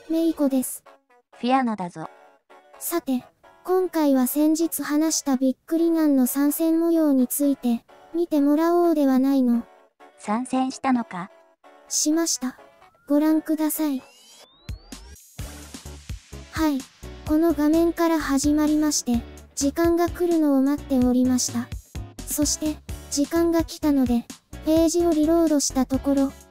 メイコです。 フィアナだぞ。 さて、今回は先日話したびっくりガンの参戦模様について、見てもらおうではないの。 参戦したのか？ しました。ご覧ください。はい。この画面から始まりまして、時間が来るのを待っておりました。そして、時間が来たので、ページをリロードしたところ、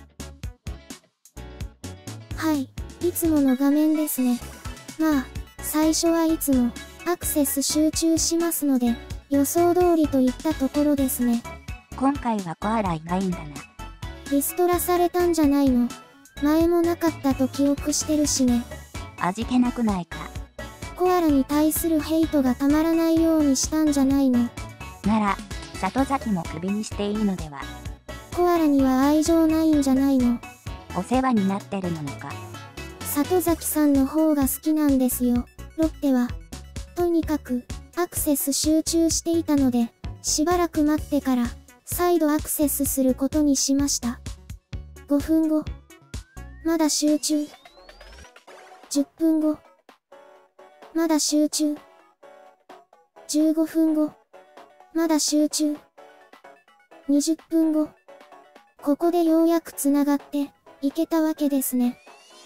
はい、いつもの画面ですね。まあ、最初はいつも、アクセス集中しますので、予想通りといったところですね。 今回はコアラいないんだな。 リストラされたんじゃないの？前もなかったと記憶してるしね。 味気なくないか。 コアラに対するヘイトがたまらないようにしたんじゃないの？ なら、里崎もクビにしていいのでは。 コアラには愛情ないんじゃないの？ お世話になってるのか。 里崎さんの方が好きなんですよ、ロッテは。とにかく、アクセス集中していたので、しばらく待ってから、再度アクセスすることにしました。5分後。まだ集中。10分後。まだ集中。15分後。まだ集中。20分後。ここでようやく繋がって、いけたわけですね。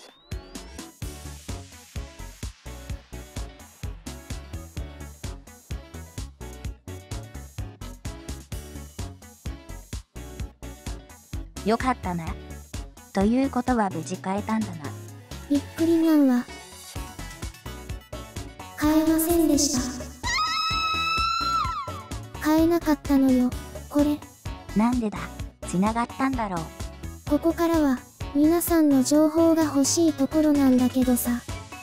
よかったな。ということは無事変えたんだな。 びっくりガンは、変えませんでした。変えなかったのよ、これ。 なんでだ、繋がったんだろう。 ここからは、皆さんの情報が欲しいところなんだけどさ。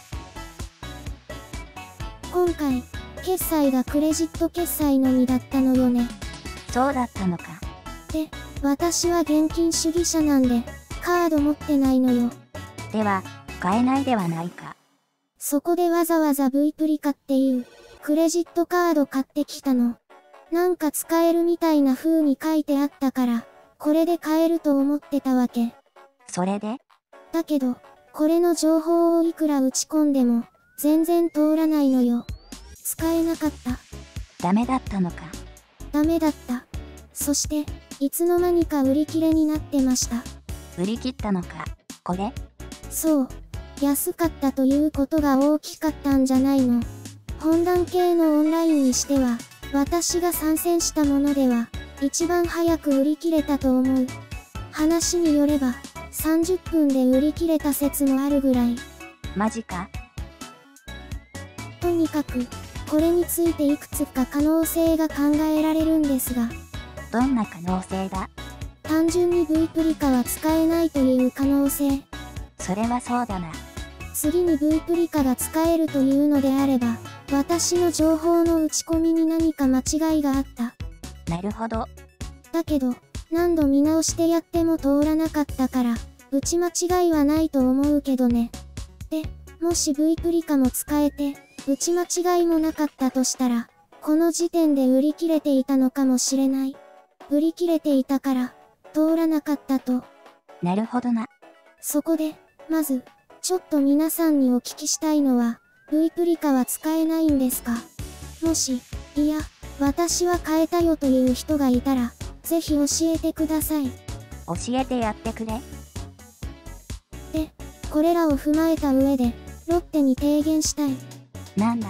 今回、決済がクレジット決済のみだったのよね。 そうだったのか。 で、私は現金主義者なんで、カード持ってないのよ。 では、買えないではないか。 そこでわざわざ V プリカっていう、クレジットカード買ってきたの。なんか使えるみたいな風に書いてあったから、これで買えると思ってたわけ。 それで？ だけど、これの情報をいくら打ち込んでも、全然通らないのよ。使えなかった。 ダメだったのか。 ダメだった。そして、いつの間にか売り切れになってました。 売り切ったのか、これ？ そう。安かったということが大きかったんじゃないの。本段系のオンラインにしては、私が参戦したものでは、一番早く売り切れたと思う。話によれば、30分で売り切れた説もあるぐらい。 マジか？ とにかく、これについていくつか可能性が考えられるんですが。 どんな可能性だ？ 単純に V プリカは使えないという可能性。 それはそうだな。 次に V プリカが使えるというのであれば、私の情報の打ち込みに何か間違いがあった。 なるほど。 だけど、何度見直してやっても通らなかったから、打ち間違いはないと思うけどね。で、もし V プリカも使えて、打ち間違いもなかったとしたら、この時点で売り切れていたのかもしれない。売り切れていたから、通らなかったと。 なるほどな。 そこで、まず、ちょっと皆さんにお聞きしたいのは、V プリカは使えないんですか？もし、いや、私は変えたよという人がいたら、ぜひ教えてください。 教えてやってくれ。 で、これらを踏まえた上で、ロッテに提言したい。 なんだ？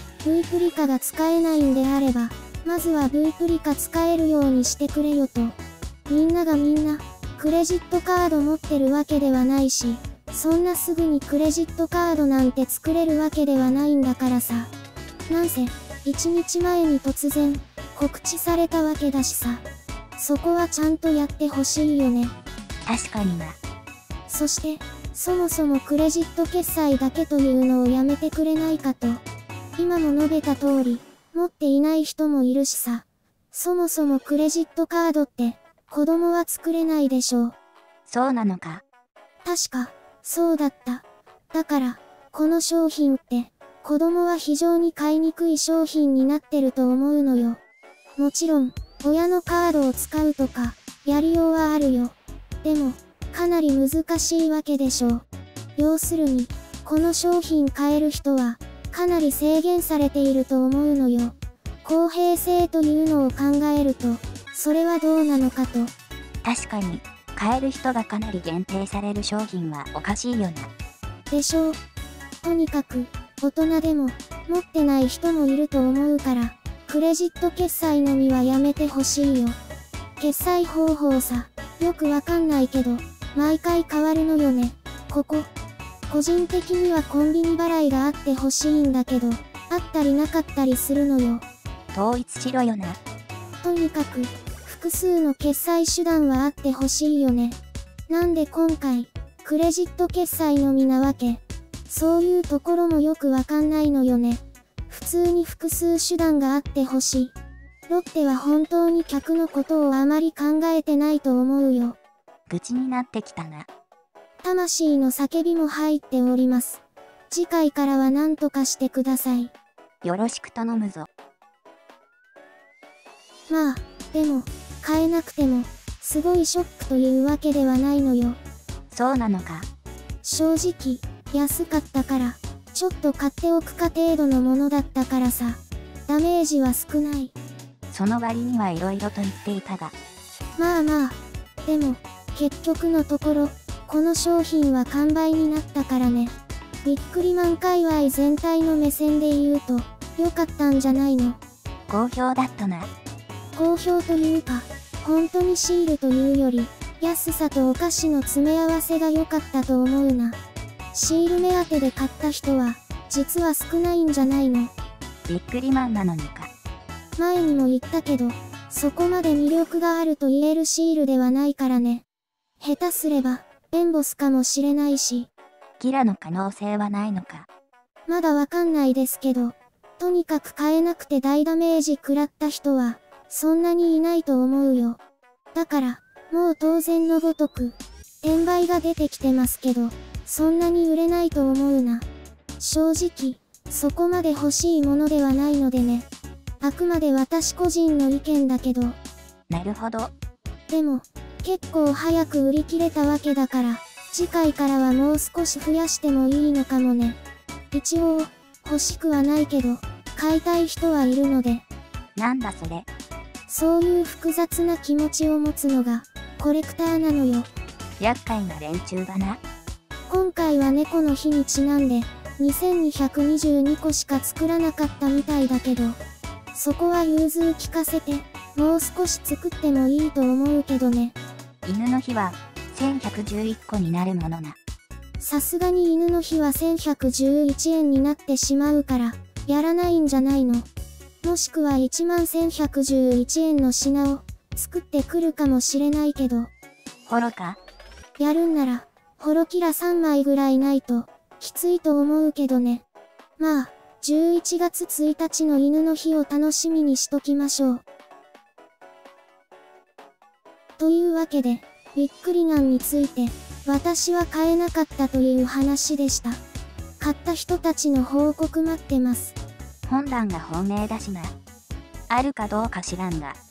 V プリカが使えないんであれば、まずは V プリカ使えるようにしてくれよと。みんながみんな、クレジットカード持ってるわけではないし、そんなすぐにクレジットカードなんて作れるわけではないんだからさ。なんせ、1日前に突然、告知されたわけだしさ。そこはちゃんとやってほしいよね。 確かにな。 そして、そもそもクレジット決済だけというのをやめてくれないかと。今も述べた通り、持っていない人もいるしさ。そもそもクレジットカードって、子供は作れないでしょう。 そうなのか。 確か、そうだった。だから、この商品って、子供は非常に買いにくい商品になってると思うのよ。もちろん、親のカードを使うとか、やりようはあるよ。でも、かなり難しいわけでしょう。 要するに、この商品買える人は、かなり制限されていると思うのよ。公平性というのを考えると、それはどうなのかと。 確かに、買える人がかなり限定される商品はおかしいよな。 でしょう。とにかく、大人でも、持ってない人もいると思うから、クレジット決済のみはやめてほしいよ。決済方法さ、よくわかんないけど、毎回変わるのよね。個人的にはコンビニ払いがあってほしいんだけど、あったりなかったりするのよ。 統一しろよな。 とにかく、複数の決済手段はあってほしいよね。なんで今回、クレジット決済のみなわけ。そういうところもよくわかんないのよね。普通に複数手段があってほしい。ロッテは本当に客のことをあまり考えてないと思うよ。 愚痴になってきたな。 魂の叫びも入っております。次回からは何とかしてください。 よろしく頼むぞ。 まあ、でも、買えなくても、すごいショックというわけではないのよ。 そうなのか。 正直、安かったから、ちょっと買っておくか程度のものだったからさ、ダメージは少ない。 その割には色々と言っていたが。 まあまあ、でも、結局のところ、この商品は完売になったからね。ビックリマン界隈全体の目線で言うと、良かったんじゃないの。 好評だったな。 好評というか、本当にシールというより、安さとお菓子の詰め合わせが良かったと思うな。シール目当てで買った人は、実は少ないんじゃないの。 ビックリマンなのにか。 前にも言ったけど、そこまで魅力があると言えるシールではないからね。下手すれば、エンボスかもしれないし。 キラの可能性はないのか。 まだわかんないですけど、とにかく買えなくて大ダメージ食らった人は、そんなにいないと思うよ。だから、もう当然のごとく、転売が出てきてますけど、そんなに売れないと思うな。正直、そこまで欲しいものではないのでね。あくまで私個人の意見だけど。 なるほど。 でも、結構早く売り切れたわけだから、次回からはもう少し増やしてもいいのかもね。一応、欲しくはないけど、買いたい人はいるので。 なんだそれ。 そういう複雑な気持ちを持つのが、コレクターなのよ。 厄介な連中だな。 今回は猫の日にちなんで、2222個しか作らなかったみたいだけど、そこは融通聞かせて、もう少し作ってもいいと思うけどね。 犬の日は、1111個になるものな。 さすがに犬の日は1111円になってしまうから、やらないんじゃないの。もしくは11111円の品を作ってくるかもしれないけど。 ホロか？ やるんなら、ホロキラ3枚ぐらいないと、きついと思うけどね。まあ、11月1日の犬の日を楽しみにしときましょう。というわけで、ビックリマンについて、私は買えなかったという話でした。買った人たちの報告待ってます。 本欄が本命だしな。あるかどうか知らんが。